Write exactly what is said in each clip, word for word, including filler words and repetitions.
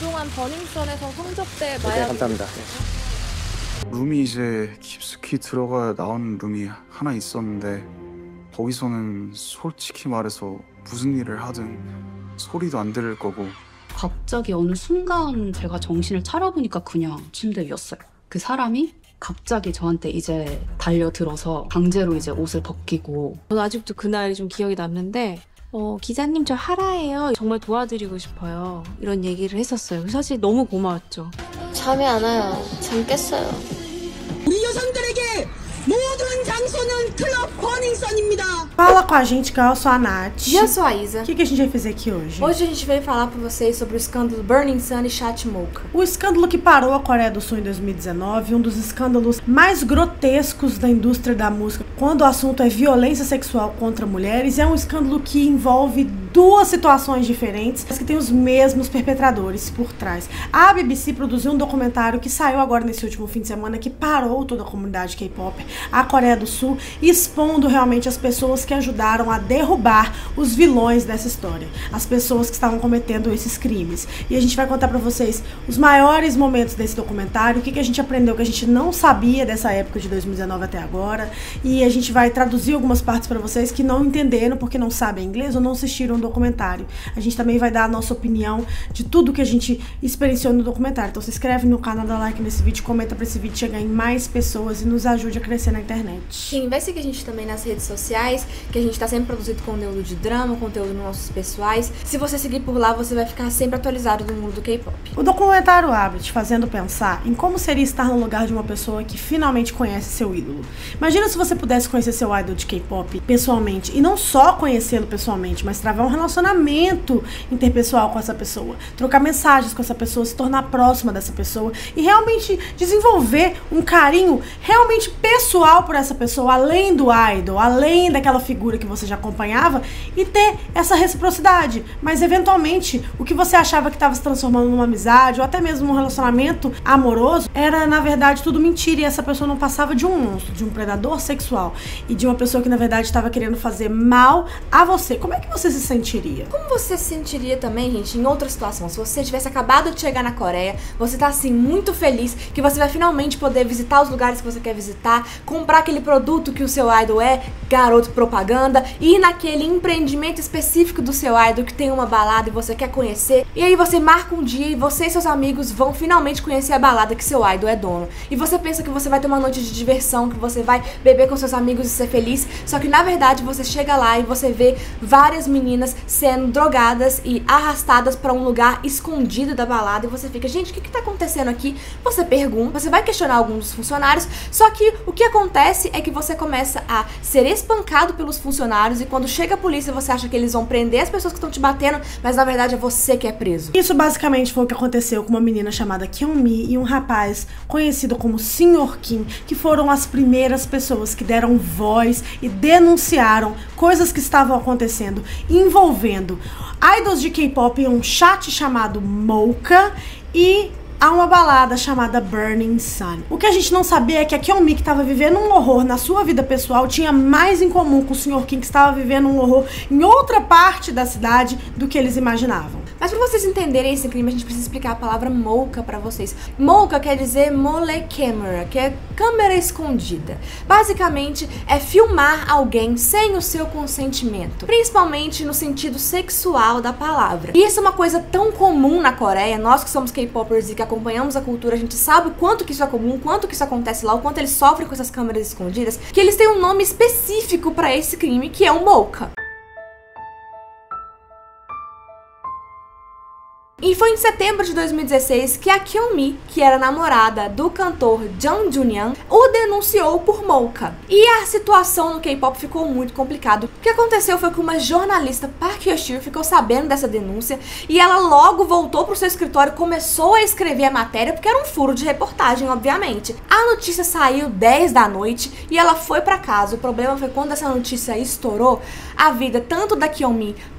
그동안 버닝썬에서 성적대 네, 마약. 감사합니다. 룸이 이제 깊숙이 들어가야 나오는 룸이 하나 있었는데 거기서는 솔직히 말해서 무슨 일을 하든 소리도 안 들을 거고. 갑자기 어느 순간 제가 정신을 차려보니까 그냥 침대 위였어요. 그 사람이 갑자기 저한테 이제 달려들어서 강제로 이제 옷을 벗기고. 저는 아직도 그날이 좀 기억이 남는데 어, 기자님 저 하라예요. 정말 도와드리고 싶어요. 이런 얘기를 했었어요. 사실 너무 고마웠죠. 잠이 안 와요. 잠 깼어요. 우리 여성들에게 모든 장소는 클럽 버닝썬입니다. Fala com a gente, que eu sou a Nath. E eu sou a Isa. O que, que a gente vai fazer aqui hoje? Hoje a gente veio falar pra vocês sobre o escândalo Burning Sun e Chat Mocha. O escândalo que parou a Coreia do Sul em dois mil e dezenove, um dos escândalos mais grotescos da indústria da música, quando o assunto é violência sexual contra mulheres, é um escândalo que envolve duas situações diferentes, mas que tem os mesmos perpetradores por trás. A B B C produziu um documentário que saiu agora nesse último fim de semana, que parou toda a comunidade K-pop, a Coreia do Sul, expondo realmente as pessoas que ajudaram a derrubar os vilões dessa história, as pessoas que estavam cometendo esses crimes. E a gente vai contar pra vocês os maiores momentos desse documentário, o que, que a gente aprendeu que a gente não sabia dessa época de dois mil e dezenove até agora, e a gente vai traduzir algumas partes pra vocês que não entenderam porque não sabem inglês ou não assistiram o documentário. A gente também vai dar a nossa opinião de tudo que a gente experienciou no documentário. Então se inscreve no canal, dá like nesse vídeo, comenta pra esse vídeo chegar em mais pessoas e nos ajude a crescer na internet. Sim, vai seguir a gente também nas redes sociais, que a gente tá sempre produzindo conteúdo de drama, conteúdo nos nossos pessoais. Se você seguir por lá, você vai ficar sempre atualizado do mundo do K-pop. O documentário abre te fazendo pensar em como seria estar no lugar de uma pessoa que finalmente conhece seu ídolo. Imagina se você pudesse conhecer seu idol de K-pop pessoalmente, e não só conhecê-lo pessoalmente, mas travar um relacionamento interpessoal com essa pessoa, trocar mensagens com essa pessoa, se tornar próxima dessa pessoa e realmente desenvolver um carinho realmente pessoal por essa pessoa, além do idol, além daquela figura que você já acompanhava, e ter essa reciprocidade. Mas eventualmente o que você achava que estava se transformando numa amizade ou até mesmo num relacionamento amoroso era na verdade tudo mentira, e essa pessoa não passava de um monstro, de um predador sexual e de uma pessoa que na verdade estava querendo fazer mal a você. Como é que você se sentiria? Como você se sentiria também, gente, em outra situação? Se você tivesse acabado de chegar na Coreia, você tá assim muito feliz que você vai finalmente poder visitar os lugares que você quer visitar, comprar aquele produto que o seu idol é, garoto propaganda, ir naquele empreendimento específico do seu idol que tem uma balada e você quer conhecer, e aí você marca um dia e você e seus amigos vão finalmente conhecer a balada que seu idol é dono. E você pensa que você vai ter uma noite de diversão, que você vai beber com seus amigos e ser feliz, só que na verdade você chega lá e você vê várias meninas sendo drogadas e arrastadas pra um lugar escondido da balada, e você fica, gente, o que que tá acontecendo aqui? Você pergunta, você vai questionar alguns dos funcionários, só que o que acontece é que você começa a ser espancado pelos funcionários, e quando chega a polícia você acha que eles vão prender as pessoas que estão te batendo, mas na verdade é você que é preso. Isso basicamente foi o que aconteceu com uma menina chamada Kyunmi e um rapaz conhecido como senhor Kim, que foram as primeiras pessoas que deram voz e denunciaram coisas que estavam acontecendo envolvendo idols de K-pop em um chat chamado Mocha e há uma balada chamada Burning Sun. O que a gente não sabia é que a Kyunmi, que estava vivendo um horror na sua vida pessoal, tinha mais em comum com o senhor Kim, que estava vivendo um horror em outra parte da cidade do que eles imaginavam. Mas pra vocês entenderem esse crime, a gente precisa explicar a palavra Mocha pra vocês. Mocha quer dizer mole camera, que é câmera escondida. Basicamente, é filmar alguém sem o seu consentimento, principalmente no sentido sexual da palavra. E isso é uma coisa tão comum na Coreia, nós que somos K-popers e que acompanhamos a cultura, a gente sabe o quanto que isso é comum, o quanto que isso acontece lá, o quanto eles sofrem com essas câmeras escondidas, que eles têm um nome específico pra esse crime, que é o Mocha. E foi em setembro de dois mil e dezesseis que a Kyunmi, que era namorada do cantor Jung Junyoung, o denunciou por Mocha. E a situação no K-pop ficou muito complicada. O que aconteceu foi que uma jornalista, Park Hyo-shir, ficou sabendo dessa denúncia e ela logo voltou pro seu escritório e começou a escrever a matéria, porque era um furo de reportagem, obviamente. A notícia saiu dez da noite e ela foi pra casa. O problema foi quando essa notícia estourou, a vida tanto da Kyunmi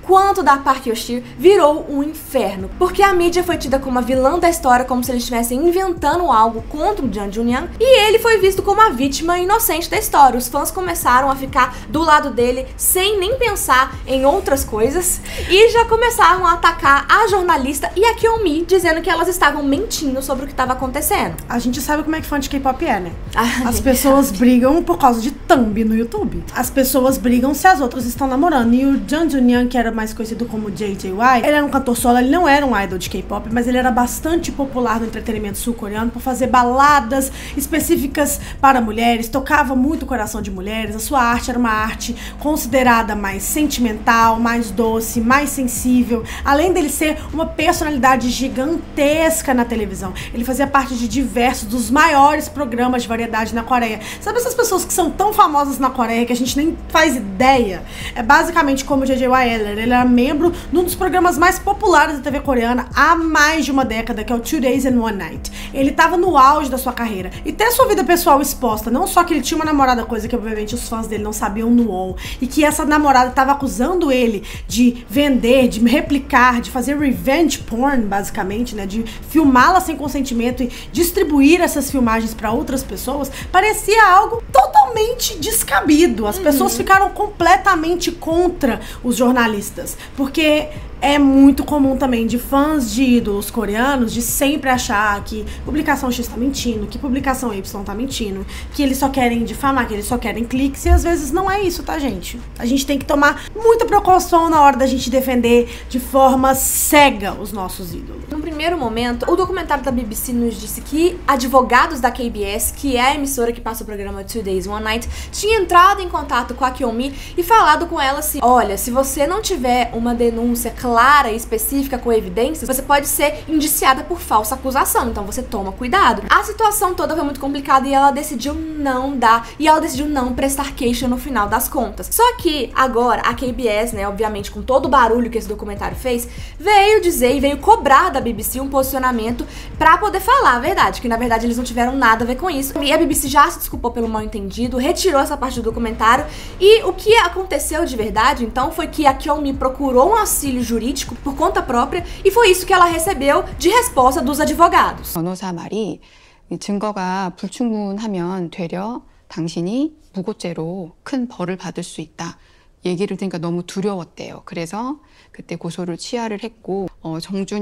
quanto da Park Hyo-shir virou um inferno, porque a mídia foi tida como a vilã da história, como se eles estivessem inventando algo contra o Jang Jun-young, e ele foi visto como a vítima inocente da história. Os fãs começaram a ficar do lado dele sem nem pensar em outras coisas e já começaram a atacar a jornalista e a Kyomi, dizendo que elas estavam mentindo sobre o que estava acontecendo. A gente sabe como é que fã de K-pop é, né? Ah, As pessoas brigam por causa de thumb no YouTube. As pessoas brigam se as outras estão namorando. E o Jang Jun-young, que era mais conhecido como J J Y, ele era um cantor solo, ele não era um idol de K-pop, mas ele era bastante popular no entretenimento sul-coreano por fazer baladas específicas para mulheres, tocava muito o coração de mulheres. A sua arte era uma arte considerada mais sentimental, mais doce, mais sensível. Além dele ser uma personalidade gigantesca na televisão, ele fazia parte de diversos dos maiores programas de variedade na Coreia. Sabe essas pessoas que são tão famosas na Coreia que a gente nem faz ideia? É basicamente como o J J Y Eller. Ele era membro de um dos programas mais populares da T V coreana há mais de uma década, que é o Two Days and One Night. Ele tava no auge da sua carreira. E ter sua vida pessoal exposta, não só que ele tinha uma namorada, coisa que obviamente os fãs dele não sabiam no U O L, e que essa namorada tava acusando ele de vender, de replicar, de fazer revenge porn, basicamente, né, de filmá-la sem consentimento e distribuir essas filmagens para outras pessoas, parecia algo totalmente descabido. As uhum. pessoas ficaram completamente contra os jornalistas, porque é muito comum também de fãs de ídolos coreanos de sempre achar que publicação X tá mentindo, que publicação Y tá mentindo, que eles só querem difamar, que eles só querem cliques, e às vezes não é isso, tá, gente? A gente tem que tomar muita precaução na hora da gente defender de forma cega os nossos ídolos. No primeiro momento, o documentário da B B C nos disse que advogados da K B S, que é a emissora que passa o programa Two Days One Night, tinha entrado em contato com a Kyomi e falado com ela assim: olha, se você não tiver uma denúncia clara clara e específica com evidências, você pode ser indiciada por falsa acusação, então você toma cuidado. A situação toda foi muito complicada e ela decidiu não dar, e ela decidiu não prestar queixa no final das contas. Só que agora a K B S, né, obviamente com todo o barulho que esse documentário fez, veio dizer e veio cobrar da B B C um posicionamento pra poder falar a verdade, que na verdade eles não tiveram nada a ver com isso. E a B B C já se desculpou pelo mal entendido, retirou essa parte do documentário, e o que aconteceu de verdade, então, foi que a Kyomi procurou um auxílio jurídico por conta própria, e foi isso que ela recebeu de resposta dos advogados. 변호사 말이 증거가 불충분하면 되려 당신이 무고죄로 큰 벌을 받을 수 있다. 얘기를 들으니까 너무 두려웠대요. 그래서 그때 고소를 취하를 했고 어,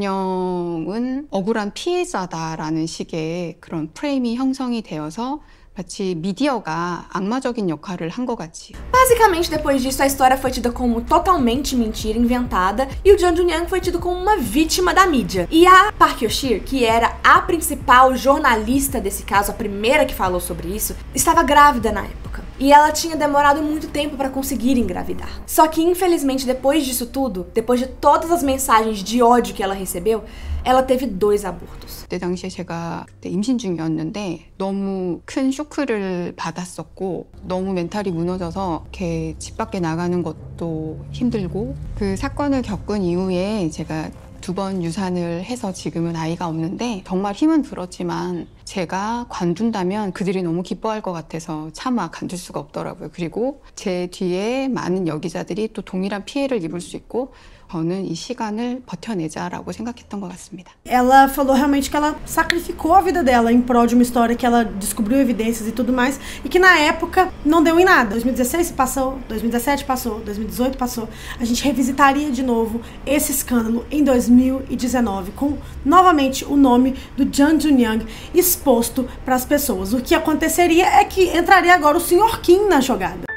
정준영은 억울한 피해자다라는 식의 그런 프레임이 형성이 되어서 마치 미디어가 악마적인 역할을 한 것 같이. Basicamente, depois disso, a história foi tida como totalmente mentira, inventada, e o Jang Jun-young foi tido como uma vítima da mídia. E a Park Hyo-shir, que era a principal jornalista desse caso, a primeira que falou sobre isso, estava grávida na época. E ela tinha demorado muito tempo para conseguir engravidar. Só que, infelizmente, depois disso tudo, depois de todas as mensagens de ódio que ela recebeu, ela teve dois abortos. 그때 당시에 제가 그때 임신 중이었는데 너무 큰 쇼크를 받았었고 너무 멘탈이 무너져서 이렇게 집 밖에 나가는 것도 힘들고 그 사건을 겪은 이후에 제가 두 번 유산을 해서 지금은 아이가 없는데 정말 힘은 들었지만 제가 관둔다면 그들이 너무 기뻐할 것 같아서 차마 관둘 수가 없더라고요. 그리고 제 뒤에 많은 여기자들이 또 동일한 피해를 입을 수 있고 저는 이 시간을 버텨내자라고 생각했던 것 같습니다. Ela falou realmente que ela sacrificou a vida dela em prol de uma história que ela descobriu evidências e tudo mais, e que na época não deu em nada. dois mil e dezesseis passou, dois mil e dezessete passou, dois mil e dezoito passou. A gente revisitaria de novo esse escândalo em dois mil e dezenove, com novamente o nome do Jang Jun-young exposto para as pessoas. O que aconteceria é que entraria agora o senhor Kim na jogada.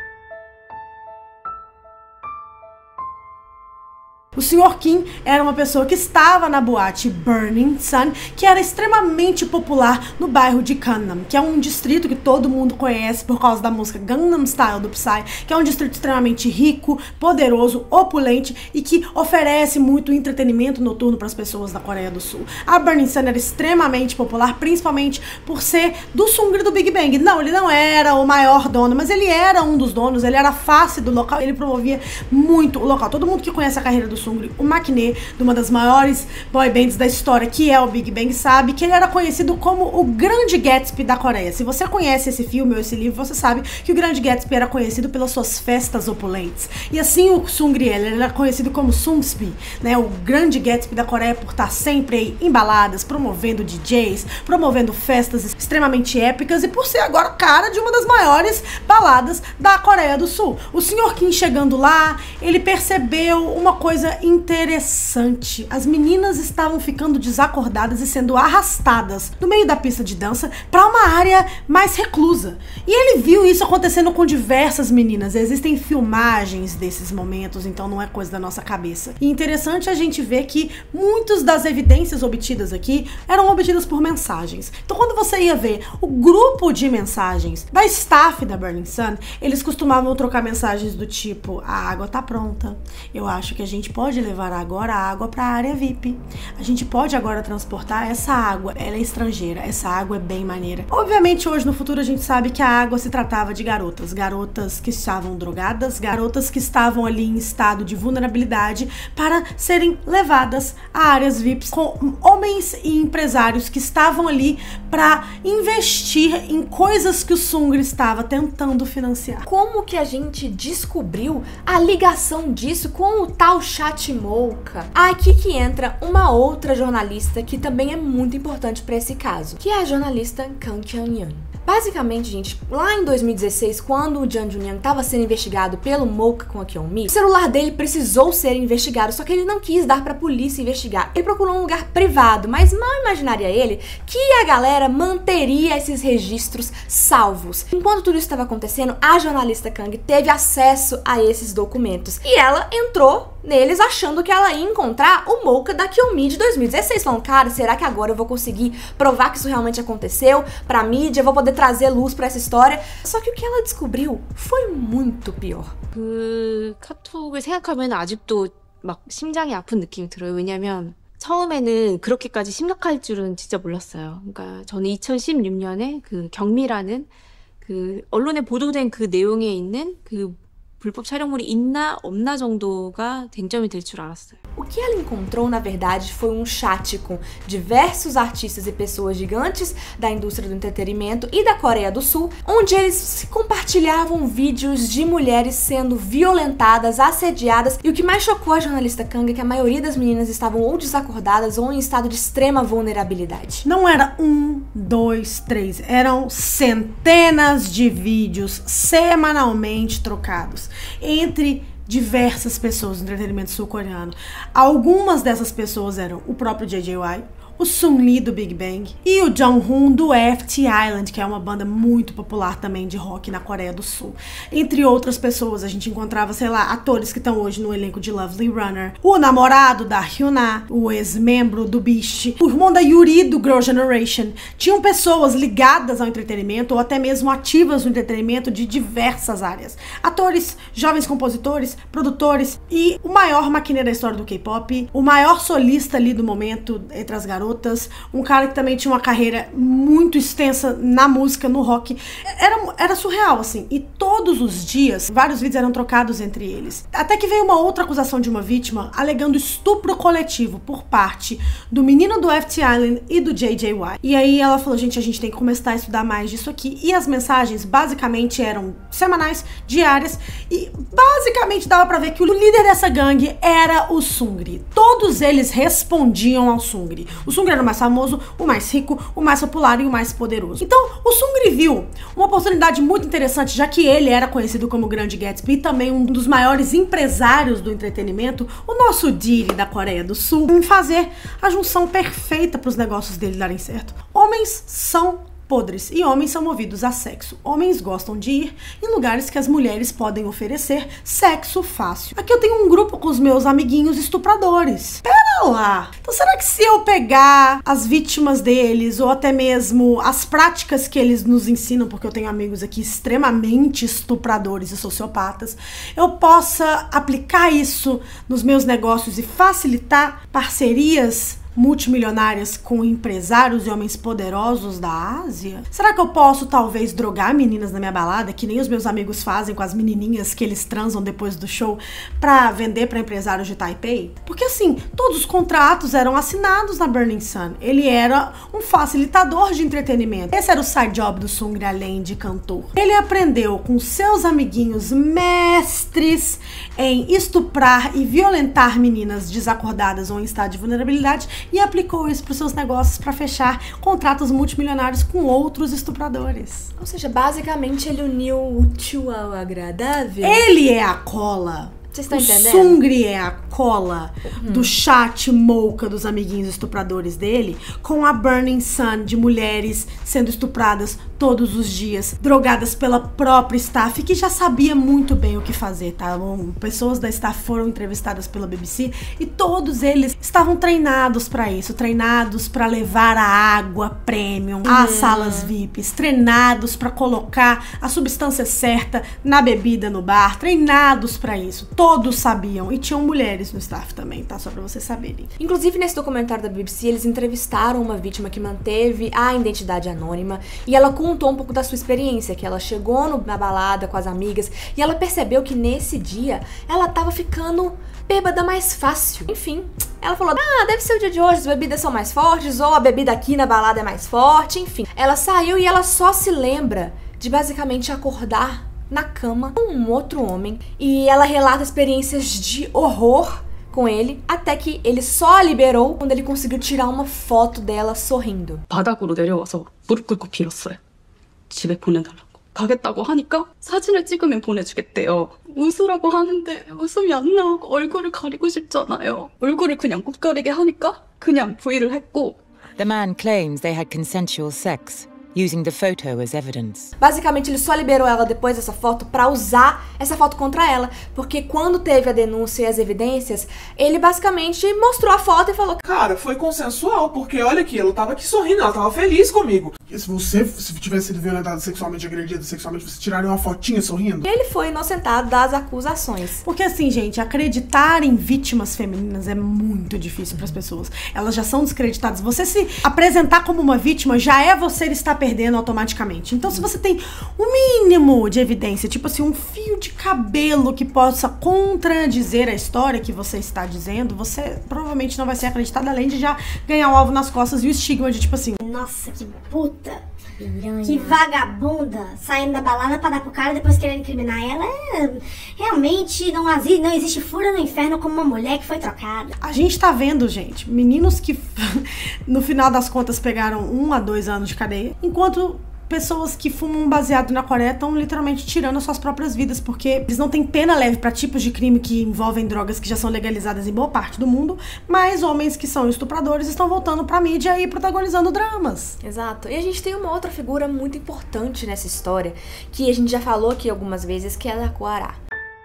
O senhor Kim era uma pessoa que estava na boate Burning Sun, que era extremamente popular no bairro de Gangnam, que é um distrito que todo mundo conhece por causa da música Gangnam Style do Psy, que é um distrito extremamente rico, poderoso, opulente e que oferece muito entretenimento noturno para as pessoas da Coreia do Sul. A Burning Sun era extremamente popular, principalmente por ser do Seungri do Big Bang. Não, ele não era o maior dono, mas ele era um dos donos, ele era a face do local, ele promovia muito o local. Todo mundo que conhece a carreira do Seungri Seungri, o maquinê de uma das maiores boy bands da história, que é o Big Bang, sabe que ele era conhecido como o Grande Gatsby da Coreia. Se você conhece esse filme ou esse livro, você sabe que o Grande Gatsby era conhecido pelas suas festas opulentes. E assim o Seungri, ele era conhecido como Sumsby, né, o Grande Gatsby da Coreia, por estar sempre aí em baladas, promovendo D Js, promovendo festas extremamente épicas e por ser agora cara de uma das maiores baladas da Coreia do Sul. O senhor Kim chegando lá, ele percebeu uma coisa interessante. As meninas estavam ficando desacordadas e sendo arrastadas no meio da pista de dança para uma área mais reclusa. E ele viu isso acontecendo com diversas meninas. Existem filmagens desses momentos, então não é coisa da nossa cabeça. E interessante a gente ver que muitas das evidências obtidas aqui eram obtidas por mensagens. Então quando você ia ver o grupo de mensagens da staff da Burning Sun, eles costumavam trocar mensagens do tipo: a água tá pronta, eu acho que a gente pode levar agora a água para a área V I P, a gente pode agora transportar essa água, ela é estrangeira, essa água é bem maneira. Obviamente hoje no futuro a gente sabe que a água se tratava de garotas, garotas que estavam drogadas, garotas que estavam ali em estado de vulnerabilidade para serem levadas a áreas V I Ps com homens e empresários que estavam ali para investir em coisas que o Seungri estava tentando financiar. Como que a gente descobriu a ligação disso com o tal Chatmouka? Aqui que entra uma outra jornalista que também é muito importante para esse caso, que é a jornalista Kang Kyung-yeon. Basicamente, gente, lá em dois mil e dezesseis, quando o Jang Jun-young estava sendo investigado pelo Mouka com a Kyung-mi, o celular dele precisou ser investigado, só que ele não quis dar pra polícia investigar. Ele procurou um lugar privado, mas mal imaginaria ele que a galera manteria esses registros salvos. Enquanto tudo isso estava acontecendo, a jornalista Kang teve acesso a esses documentos e ela entrou neles achando que ela ia encontrar o Mouka da Kyung-mi de dois mil e dezesseis, falando: cara, será que agora eu vou conseguir provar que isso realmente aconteceu pra mídia, eu vou poder trazer luz pra essa história? Só que o que ela descobriu foi muito pior. 그 카톡을 생각하면 아직도 막 심장이 아픈 느낌이 들어요. 왜냐면 처음에는 그렇게까지 심각할 줄은 진짜 몰랐어요. 그러니까 저는 이천십육 년에 그 경미라는 그 언론에 보도된 그 내용에 있는 그 불법 촬영물이 있나 없나 정도가 쟁점이 될 줄 알았어요. O que ela encontrou, na verdade, foi um chat com diversos artistas e pessoas gigantes da indústria do entretenimento e da Coreia do Sul, onde eles compartilhavam vídeos de mulheres sendo violentadas, assediadas, e o que mais chocou a jornalista Kang é que a maioria das meninas estavam ou desacordadas ou em estado de extrema vulnerabilidade. Não era um, dois, três, eram centenas de vídeos semanalmente trocados entre diversas pessoas do entretenimento sul-coreano. Algumas dessas pessoas eram o próprio J J Y, o Sun Lee do Big Bang e o Jung-hoon do F T Island, que é uma banda muito popular também de rock na Coreia do Sul. Entre outras pessoas, a gente encontrava, sei lá, atores que estão hoje no elenco de Lovely Runner, o namorado da Hyuna, o ex-membro do Beast, o irmão da Yuri do Girl Generation. Tinham pessoas ligadas ao entretenimento ou até mesmo ativas no entretenimento de diversas áreas. Atores, jovens compositores, produtores e o maior maquineiro da história do K-pop, o maior solista ali do momento entre as garotas, um cara que também tinha uma carreira muito extensa na música, no rock. Era, era surreal, assim. E todos os dias, vários vídeos eram trocados entre eles. Até que veio uma outra acusação de uma vítima alegando estupro coletivo por parte do menino do F T Island e do J J Y. E aí ela falou: gente, a gente tem que começar a estudar mais disso aqui. E as mensagens basicamente eram semanais, diárias, e basicamente dava pra ver que o líder dessa gangue era o Seungri. Todos eles respondiam ao Seungri. O Seungri era o mais famoso, o mais rico, o mais popular e o mais poderoso. Então, o Seungri viu uma oportunidade muito interessante, já que ele era conhecido como Grande Gatsby e também um dos maiores empresários do entretenimento, o nosso Diddy da Coreia do Sul, em fazer a junção perfeita para os negócios dele darem certo. Homens são podres e homens são movidos a sexo. Homens gostam de ir em lugares que as mulheres podem oferecer sexo fácil. Aqui eu tenho um grupo com os meus amiguinhos estupradores. Pera lá! Então será que se eu pegar as vítimas deles ou até mesmo as práticas que eles nos ensinam, porque eu tenho amigos aqui extremamente estupradores e sociopatas, eu possa aplicar isso nos meus negócios e facilitar parcerias multimilionárias com empresários e homens poderosos da Ásia? Será que eu posso, talvez, drogar meninas na minha balada, que nem os meus amigos fazem com as menininhas que eles transam depois do show, pra vender pra empresários de Taipei? Porque, assim, todos os contratos eram assinados na Burning Sun. Ele era um facilitador de entretenimento. Esse era o side job do Seungri, além de cantor. Ele aprendeu com seus amiguinhos mestres em estuprar e violentar meninas desacordadas ou em estado de vulnerabilidade e aplicou isso para os seus negócios para fechar contratos multimilionários com outros estupradores. Ou seja, basicamente ele uniu o útil ao agradável. Ele é a cola. Vocês estão o entendendo? Seungri é a cola uhum. do chat Mouka dos amiguinhos estupradores dele com a Burning Sun de mulheres sendo estupradas todos os dias, drogadas pela própria staff, que já sabia muito bem o que fazer, tá? Pessoas da staff foram entrevistadas pela B B C e todos eles estavam treinados pra isso, treinados pra levar a água premium uhum. às salas V I Ps, treinados pra colocar a substância certa na bebida no bar, treinados pra isso. Todos sabiam, e tinham mulheres no staff também, tá? Só pra vocês saberem. Inclusive, nesse documentário da B B C, eles entrevistaram uma vítima que manteve a identidade anônima e ela contou um pouco da sua experiência, que ela chegou no, na balada com as amigas e ela percebeu que nesse dia ela tava ficando bêbada mais fácil. Enfim, ela falou, ah, deve ser o dia de hoje, as bebidas são mais fortes, ou a bebida aqui na balada é mais forte, enfim. Ela saiu e ela só se lembra de basicamente acordar na cama com um outro homem e ela relata experiências de horror com ele, até que ele só a liberou quando ele conseguiu tirar uma foto dela sorrindo. 바닥으로 내려와서 무릎 꿇고 빌었어요. 집에 보내달라고. 가겠다고 하니까 사진을 찍으면 보내주겠대요. 웃으라고 하는데 웃음이 안 나오고 얼굴을 가리고 싶잖아요. 얼굴을 그냥 못 가리게 하니까 그냥 V를 했고. The man claims they had consensual sex, using the photo as evidence. Basicamente, ele só liberou ela depois dessa foto pra usar essa foto contra ela, porque quando teve a denúncia e as evidências, ele basicamente mostrou a foto e falou: cara, foi consensual, porque olha aqui, ela tava aqui sorrindo, ela tava feliz comigo. E se você se tivesse sido violentado sexualmente, agredido sexualmente, você tiraria uma fotinha sorrindo? E ele foi inocentado das acusações. Porque assim, gente, acreditar em vítimas femininas é muito difícil para as pessoas. Elas já são descreditadas. Você se apresentar como uma vítima já é você estar perdendo automaticamente. Então, se você tem o mínimo de evidência, tipo assim, um fio de cabelo que possa contradizer a história que você está dizendo, você provavelmente não vai ser acreditado, além de já ganhar o alvo nas costas e o estigma de tipo assim, nossa, que puta, que vagabunda, saindo da balada pra dar pro cara e depois querendo incriminar ela. É, realmente não, não existe fura no inferno como uma mulher que foi trocada. A gente tá vendo, gente, meninos que no final das contas pegaram um a dois anos de cadeia, enquanto pessoas que fumam baseado na Coreia estão literalmente tirando as suas próprias vidas, porque eles não têm pena leve para tipos de crime que envolvem drogas que já são legalizadas em boa parte do mundo, mas homens que são estupradores estão voltando pra mídia e protagonizando dramas. Exato. E a gente tem uma outra figura muito importante nessa história, que a gente já falou aqui algumas vezes, que é a da Kwará.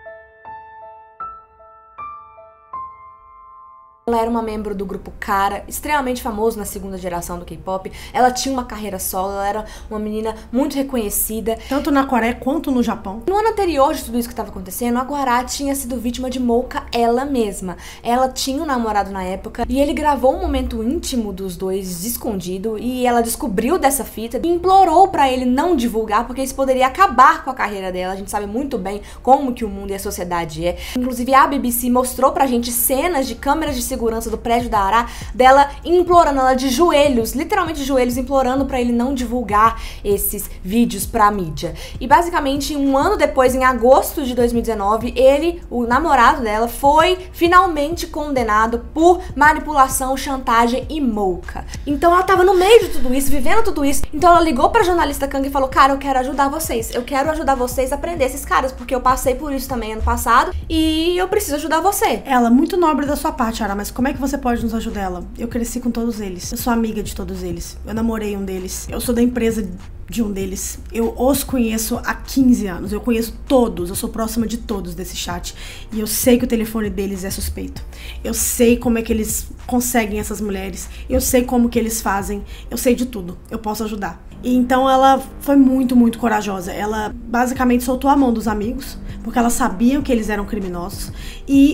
Ela era uma membro do grupo Kara, extremamente famoso na segunda geração do K-pop. Ela tinha uma carreira solo, ela era uma menina muito reconhecida. Tanto na Coreia quanto no Japão. No ano anterior de tudo isso que estava acontecendo, a Kwará tinha sido vítima de Mouka ela mesma. Ela tinha um namorado na época e ele gravou um momento íntimo dos dois escondido e ela descobriu dessa fita e implorou pra ele não divulgar, porque isso poderia acabar com a carreira dela. A gente sabe muito bem como que o mundo e a sociedade é. Inclusive a B B C mostrou pra gente cenas de câmeras de segurança segurança do prédio da Ará, dela implorando, ela de joelhos, literalmente de joelhos, implorando pra ele não divulgar esses vídeos pra mídia. E basicamente, um ano depois, em agosto de dois mil e dezenove, ele, o namorado dela, foi finalmente condenado por manipulação, chantagem e Mouka. Então ela tava no meio de tudo isso, vivendo tudo isso, então ela ligou pra jornalista Kang e falou: cara, eu quero ajudar vocês, eu quero ajudar vocês a prender esses caras, porque eu passei por isso também ano passado e eu preciso ajudar você. Ela, muito nobre da sua parte, Ará, mas como é que você pode nos ajudar? Ela? Eu cresci com todos eles. Eu sou amiga de todos eles. Eu namorei um deles. Eu sou da empresa de um deles. Eu os conheço há quinze anos. Eu conheço todos. Eu sou próxima de todos desse chat. E eu sei que o telefone deles é suspeito. Eu sei como é que eles conseguem essas mulheres. Eu sei como que eles fazem. Eu sei de tudo. Eu posso ajudar. E então ela foi muito, muito corajosa. Ela basicamente soltou a mão dos amigos, porque ela sabia que eles eram criminosos. E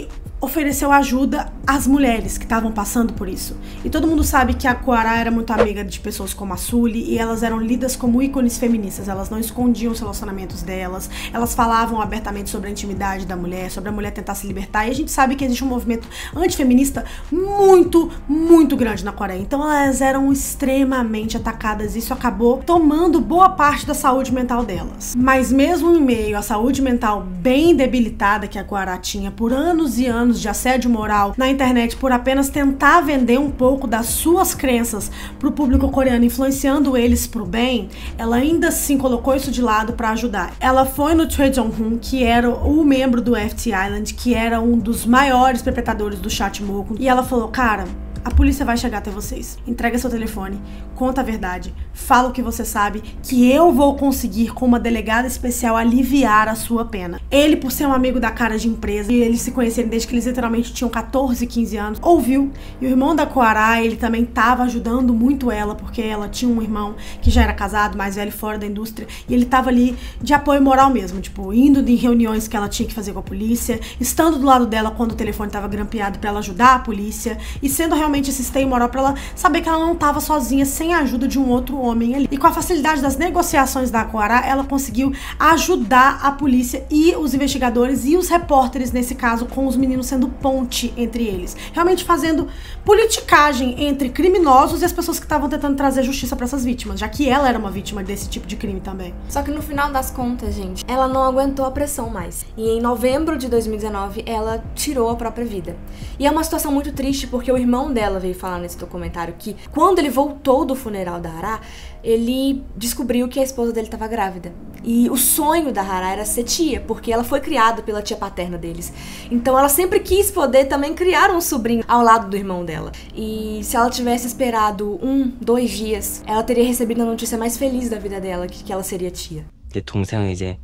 ofereceu ajuda às mulheres que estavam passando por isso. E todo mundo sabe que a Coará era muito amiga de pessoas como a Sully e elas eram lidas como ícones feministas. Elas não escondiam os relacionamentos delas, elas falavam abertamente sobre a intimidade da mulher, sobre a mulher tentar se libertar. E a gente sabe que existe um movimento antifeminista muito, muito grande na Coreia. Então elas eram extremamente atacadas e isso acabou tomando boa parte da saúde mental delas. Mas mesmo em meio à saúde mental bem debilitada que a Coará tinha por anos e anos de assédio moral na internet, por apenas tentar vender um pouco das suas crenças pro público coreano, influenciando eles pro bem, ela ainda assim colocou isso de lado para ajudar. Ela foi no Choi Jong-hun, que era o membro do F T Island, que era um dos maiores perpetradores do chat Moco, e ela falou, cara, a polícia vai chegar até vocês. Entrega seu telefone, conta a verdade, fala o que você sabe, que eu vou conseguir, com uma delegada especial, aliviar a sua pena. Ele, por ser um amigo da cara de empresa, e eles se conhecerem desde que eles literalmente tinham catorze, quinze anos, ouviu. E o irmão da Coará, ele também estava ajudando muito ela, porque ela tinha um irmão que já era casado, mais velho, fora da indústria, e ele estava ali de apoio moral mesmo, tipo, indo em reuniões que ela tinha que fazer com a polícia, estando do lado dela quando o telefone estava grampeado para ela ajudar a polícia, e sendo realmente esse esteio moral pra ela saber que ela não tava sozinha, sem a ajuda de um outro homem ali. E com a facilidade das negociações da Coará, ela conseguiu ajudar a polícia e os investigadores e os repórteres, nesse caso, com os meninos sendo ponte entre eles. Realmente fazendo politicagem entre criminosos e as pessoas que estavam tentando trazer justiça pra essas vítimas, já que ela era uma vítima desse tipo de crime também. Só que no final das contas, gente, ela não aguentou a pressão mais. E em novembro de dois mil e dezenove, ela tirou a própria vida. E é uma situação muito triste, porque o irmão dela Ela veio falar nesse documentário que quando ele voltou do funeral da Hará, ele descobriu que a esposa dele estava grávida. E o sonho da Hará era ser tia, porque ela foi criada pela tia paterna deles. Então ela sempre quis poder também criar um sobrinho ao lado do irmão dela. E se ela tivesse esperado um, dois dias, ela teria recebido a notícia mais feliz da vida dela, que, que ela seria tia. 내 동생은 이제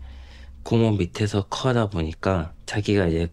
고모 밑에서 커다 보니까 자기가 이제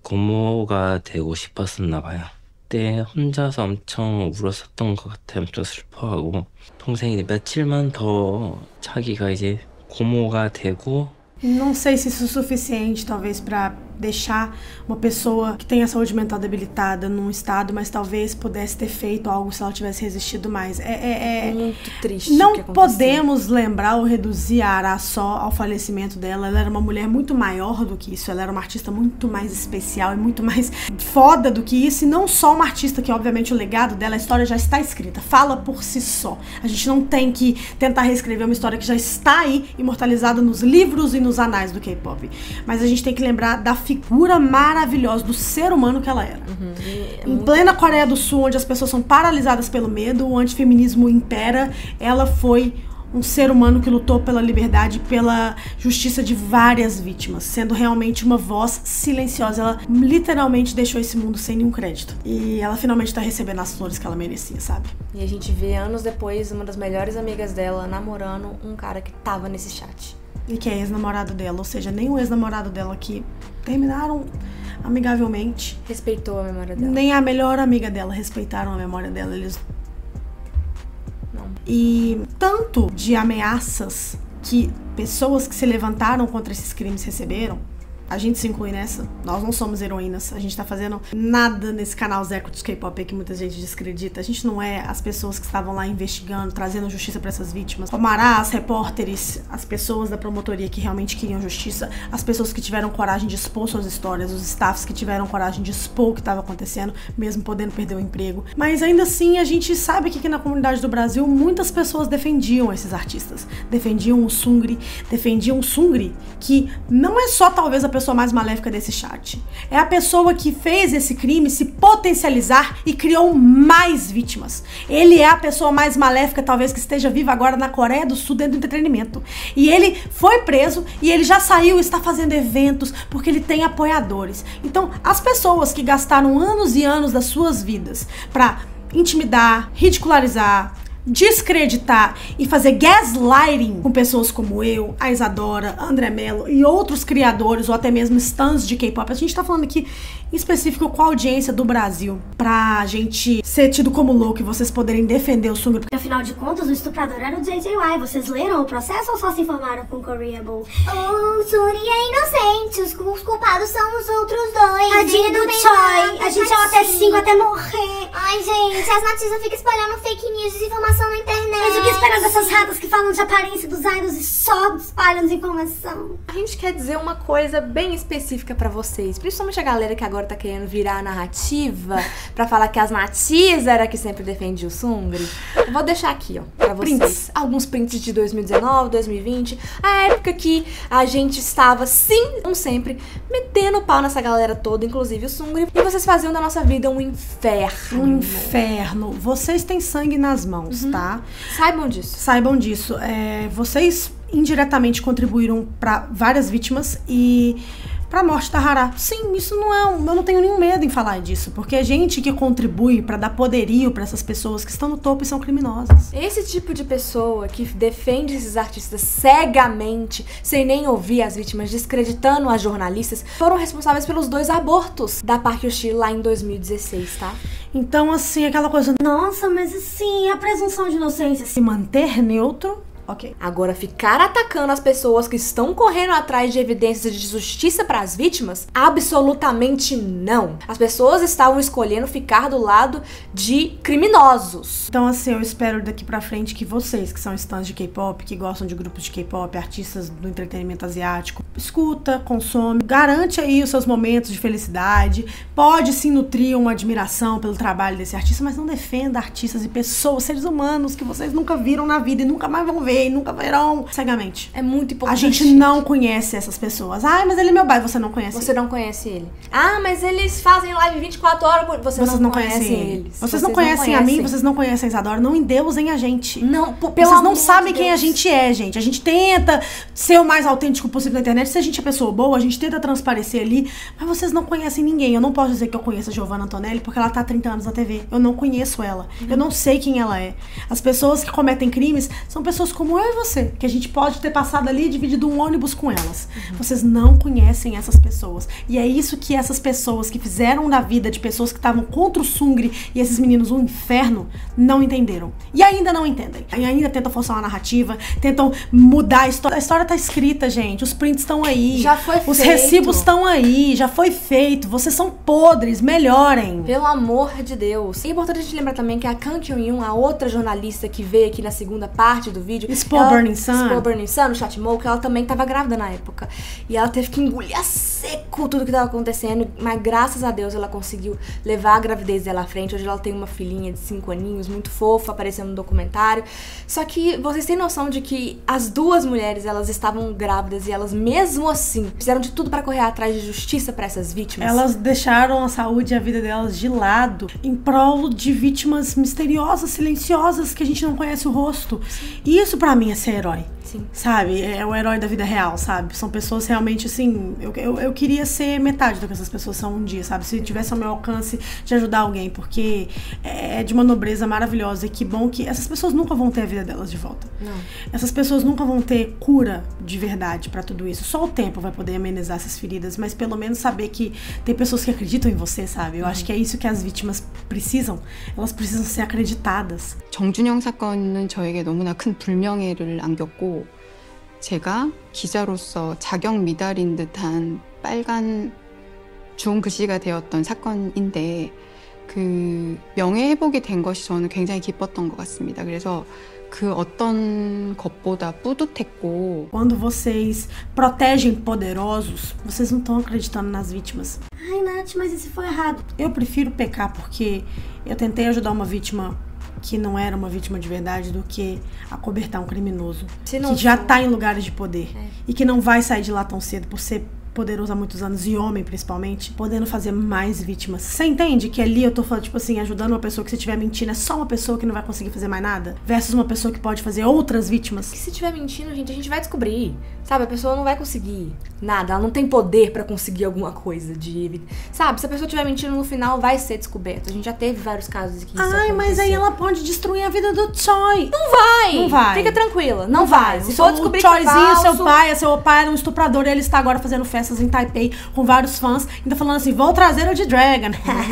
고모가 되고 싶었었나 봐요. 그때 혼자서 엄청 울었었던 것 같아요. 엄청 슬퍼하고 동생이 며칠만 더 자기가 이제 고모가 되고 Não sei se isso é suficiente, talvez, pra deixar uma pessoa que tem a saúde mental debilitada num estado, mas talvez pudesse ter feito algo se ela tivesse resistido mais. É, é, é... muito triste. Não o que aconteceu. podemos lembrar ou reduzir a Hará só ao falecimento dela. Ela era uma mulher muito maior do que isso. Ela era uma artista muito mais especial e muito mais foda do que isso. E não só uma artista que, obviamente, o legado dela, a história já está escrita. Fala por si só. A gente não tem que tentar reescrever uma história que já está aí, imortalizada nos livros e nos anais do K-pop. Mas a gente tem que lembrar da figura maravilhosa do ser humano que ela era. Uhum. É em muito... plena Coreia do Sul, onde as pessoas são paralisadas pelo medo, o antifeminismo impera, ela foi um ser humano que lutou pela liberdade, pela justiça de várias vítimas, sendo realmente uma voz silenciosa. Ela literalmente deixou esse mundo sem nenhum crédito. E ela finalmente tá recebendo as flores que ela merecia, sabe? E a gente vê anos depois uma das melhores amigas dela namorando um cara que tava nesse chat. E que é ex-namorado dela, ou seja, nem o ex-namorado dela que terminaram amigavelmente. Respeitou a memória dela. Nem a melhor amiga dela respeitaram a memória dela. Eles... Não. E tanto de ameaças que pessoas que se levantaram contra esses crimes receberam, a gente se inclui nessa. Nós não somos heroínas. A gente tá fazendo nada nesse canal Zeco dos K-pop que muita gente desacredita. A gente não é as pessoas que estavam lá investigando, trazendo justiça pra essas vítimas. O Mará, as repórteres, as pessoas da promotoria que realmente queriam justiça, as pessoas que tiveram coragem de expor suas histórias, os staffs que tiveram coragem de expor o que estava acontecendo, mesmo podendo perder o emprego. Mas ainda assim, a gente sabe que aqui na comunidade do Brasil, muitas pessoas defendiam esses artistas. Defendiam o Sungri, defendiam o Sungri, que não é só talvez a pessoa mais maléfica desse chat. É a pessoa que fez esse crime se potencializar e criou mais vítimas. Ele é a pessoa mais maléfica, talvez, que esteja viva agora na Coreia do Sul dentro do entretenimento. E ele foi preso e ele já saiu e está fazendo eventos porque ele tem apoiadores. Então, as pessoas que gastaram anos e anos das suas vidas pra intimidar, ridicularizar, descreditar e fazer gaslighting com pessoas como eu, a Isadora, a André Mello e outros criadores ou até mesmo stans de K-pop. A gente tá falando aqui em específico com a audiência do Brasil, pra gente ser tido como louco e vocês poderem defender o Sungri. Porque afinal de contas, o estuprador era o J J Y. Vocês leram o processo ou só se informaram com o Koreable? O Suri é inocente, os, os culpados são os outros dois. Tadinho do Choi, a gente é até cinco até morrer. Ai, gente, as notícias ficam espalhando fake news, desinformação na internet. Mas o que esperar dessas ratas que falam de aparência dos idols e só espalham desinformação? A gente quer dizer uma coisa bem específica pra vocês, principalmente a galera que agora tá querendo virar a narrativa pra falar que as Natis era que sempre defendia o Sungri. Eu vou deixar aqui, ó, pra vocês. Prints. Alguns prints de dois mil e dezenove, dois mil e vinte, a época que a gente estava, sim, como sempre, metendo pau nessa galera toda, inclusive o Sungri, e vocês faziam da nossa vida um inferno. Um inferno. Vocês têm sangue nas mãos, uhum. tá? Saibam disso. Saibam disso. É, vocês indiretamente contribuíram pra várias vítimas e pra morte da Hará. Sim, isso não é um, eu não tenho nenhum medo em falar disso, porque é gente que contribui pra dar poderio pra essas pessoas que estão no topo e são criminosas. Esse tipo de pessoa que defende esses artistas cegamente, sem nem ouvir as vítimas, descreditando as jornalistas, foram responsáveis pelos dois abortos da Park Hyo-shi lá em dois mil e dezesseis, tá? Então, assim, aquela coisa, nossa, mas assim, a presunção de inocência, se manter neutro. Ok. Agora, ficar atacando as pessoas que estão correndo atrás de evidências de justiça para as vítimas? Absolutamente não. As pessoas estavam escolhendo ficar do lado de criminosos. Então, assim, eu espero daqui pra frente que vocês, que são stans de K-pop, que gostam de grupos de K-pop, artistas do entretenimento asiático, escuta, consome, garante aí os seus momentos de felicidade, pode se nutrir uma admiração pelo trabalho desse artista, mas não defenda artistas e pessoas, seres humanos que vocês nunca viram na vida e nunca mais vão ver. E nunca verão cegamente. É muito importante. A gente não conhece essas pessoas. Ai, mas ele é meu pai, você não conhece Você ele. não conhece ele. Ah, mas eles fazem live vinte e quatro horas por... Você vocês não, não conhece conhecem eles. eles. Vocês, vocês não conhecem, não conhecem a mim, vocês não conhecem a Isadora. Não endeusem a gente. Não, pelo Vocês não amor sabem de quem Deus. a gente é, gente. A gente tenta ser o mais autêntico possível na internet. Se a gente é pessoa boa, a gente tenta transparecer ali. Mas vocês não conhecem ninguém. Eu não posso dizer que eu conheço a Giovanna Antonelli porque ela tá há trinta anos na T V. Eu não conheço ela. Uhum. Eu não sei quem ela é. As pessoas que cometem crimes são pessoas como eu e você, que a gente pode ter passado ali e dividido um ônibus com elas. Uhum. Vocês não conhecem essas pessoas. E é isso que essas pessoas que fizeram da vida de pessoas que estavam contra o Sungri e esses meninos um inferno, não entenderam. E ainda não entendem. E ainda tentam forçar uma narrativa, tentam mudar a história. A história tá escrita, gente. Os prints estão aí. Já foi feito. Os recibos estão aí. Já foi feito. Vocês são podres. Melhorem. Pelo amor de Deus. E é importante a gente lembrar também que a Kang Kyung-yoon, a outra jornalista que veio aqui na segunda parte do vídeo, Expo Burning Sun. Expo Burning Sun, no Chatmol, que ela também tava grávida na época. E ela teve que engolir a seco tudo que tava acontecendo, mas graças a Deus ela conseguiu levar a gravidez dela à frente. Hoje ela tem uma filhinha de cinco aninhos, muito fofa, aparecendo no documentário. Só que vocês têm noção de que as duas mulheres, elas estavam grávidas e elas mesmo assim fizeram de tudo pra correr atrás de justiça pra essas vítimas? Elas deixaram a saúde e a vida delas de lado em prol de vítimas misteriosas, silenciosas, que a gente não conhece o rosto. Sim. E isso pra mim é ser herói. Sim. Sabe? É o herói da vida real, sabe? São pessoas realmente, assim... Eu, eu, eu queria ser metade do que essas pessoas são um dia, sabe? Se tivesse ao meu alcance de ajudar alguém, porque é de uma nobreza maravilhosa. E que bom que essas pessoas nunca vão ter a vida delas de volta. Não. Essas pessoas nunca vão ter cura de verdade pra tudo isso. Só o tempo vai poder amenizar essas feridas, mas pelo menos saber que tem pessoas que acreditam em você, sabe? Eu uhum. acho que é isso que as vítimas precisam. Elas precisam ser acreditadas. 정준영 사건은 저에게 너무나 큰 불명예를 안겼고 제가 기자로서 자격 미달인 듯한 빨간 주홍 글씨가 되었던 사건인데 그 명예회복이 된 것이 저는 굉장히 기뻤던 것 같습니다. 그래서 그 어떤 것보다 뿌듯했고 Quando vocês protegem poderosos, vocês não estão acreditando nas vítimas. Ai, Nath, mas isso foi errado. Eu prefiro pecar porque eu tentei ajudar uma vítima que não era uma vítima de verdade do que acobertar um criminoso que já tá em lugares de poder é. e que não vai sair de lá tão cedo por ser poderoso há muitos anos, e homem principalmente, podendo fazer mais vítimas. Você entende que ali eu tô falando, tipo assim, ajudando uma pessoa que se estiver mentindo é só uma pessoa que não vai conseguir fazer mais nada, versus uma pessoa que pode fazer outras vítimas? Que se estiver mentindo, gente, a gente vai descobrir. Sabe, a pessoa não vai conseguir nada, ela não tem poder pra conseguir alguma coisa de... Sabe, se a pessoa estiver mentindo no final, vai ser descoberto. A gente já teve vários casos que isso Ai, mas aí ela pode destruir a vida do Choi. Não vai! Não vai. Fica tranquila, não, não vai. Se o, for descobrir o Choizinho, que é falso... seu pai, seu pai era um estuprador e ele está agora fazendo festas em Taipei com vários fãs, ainda falando assim, vou trazer o G-Dragon.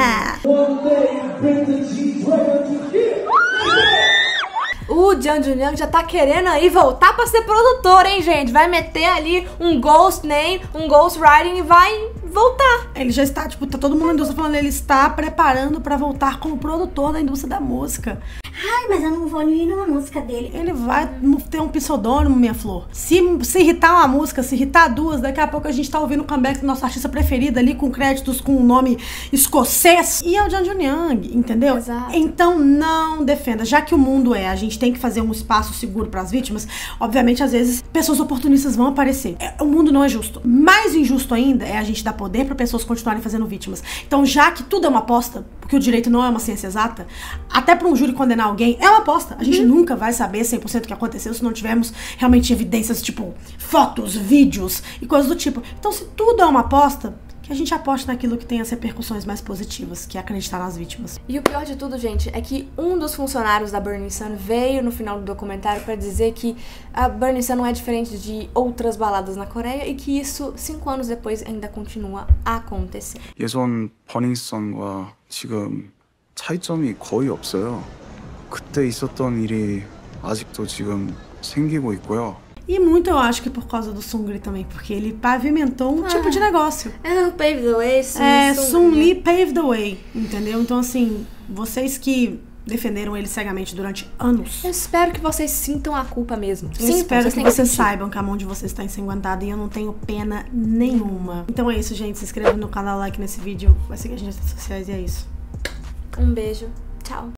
O Jang Joon-young já tá querendo aí voltar pra ser produtor, hein, gente? Vai meter ali um ghost name, um ghost writing e vai voltar. Ele já está, tipo, tá todo mundo na indústria falando, ele está preparando pra voltar como produtor da indústria da música. Ai, mas eu não vou ir numa música dele. Ele vai ter um pseudônimo, minha flor. Se, se irritar uma música, se irritar duas, daqui a pouco a gente tá ouvindo o comeback do nosso artista preferido ali, com créditos com o nome escocês. E é o Jang Joon-young, entendeu? Exato. Então não defenda. Já que o mundo é, a gente tem que fazer um espaço seguro pras vítimas, obviamente, às vezes, pessoas oportunistas vão aparecer. É, o mundo não é justo. Mais injusto ainda é a gente dar poder pra pessoas continuarem fazendo vítimas. Então, já que tudo é uma aposta, porque o direito não é uma ciência exata, até pra um júri condenar alguém, é uma aposta. A gente uhum. nunca vai saber cem por cento o que aconteceu se não tivermos realmente evidências, tipo, fotos, vídeos e coisas do tipo. Então, se tudo é uma aposta, que a gente aposte naquilo que tem as repercussões mais positivas, que é acreditar nas vítimas. E o pior de tudo, gente, é que um dos funcionários da Burning Sun veio no final do documentário pra dizer que a Burning Sun não é diferente de outras baladas na Coreia e que isso, cinco anos depois, ainda continua a acontecer. 예전 버닝썬과 지금 차이점이 거의 없어요. 그때 있었던 일이 아직도 지금 생기고 있고요. E muito eu acho que por causa do Seungri também, porque ele pavimentou um ah, tipo de negócio. É, paved the way. Sim, é, Seungri paved the way, entendeu? Então assim, vocês que defenderam ele cegamente durante anos. Eu espero que vocês sintam a culpa mesmo. Eu Sintam, espero que vocês que saibam que a mão de vocês está ensanguentada e eu não tenho pena nenhuma. Então é isso, gente. Se inscreva no canal, like nesse vídeo, vai seguir a gente nas redes sociais e é isso. Um beijo. Tchau.